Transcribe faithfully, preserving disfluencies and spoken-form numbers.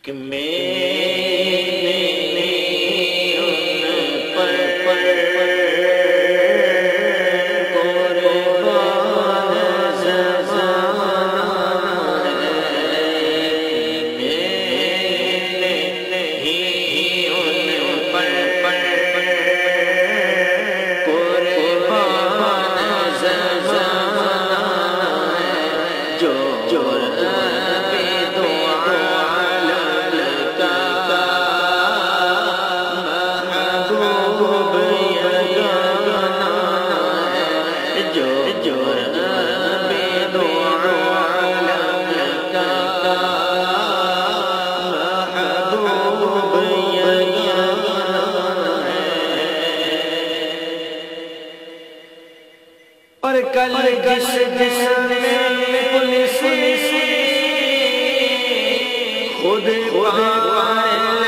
کہ میرے ان پر قربان زمانہ ہے، میرے ہی ان پر قربان زمانہ ہے، جو اور کل جس جس میں پولیس خود خود